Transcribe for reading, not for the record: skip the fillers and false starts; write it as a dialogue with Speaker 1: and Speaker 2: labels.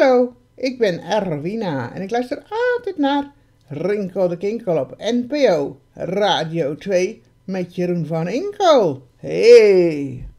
Speaker 1: Hallo, ik ben Erwina en ik luister altijd naar Rinkel de Kinkel op NPO Radio 2 met Jeroen van Inkel. Hey!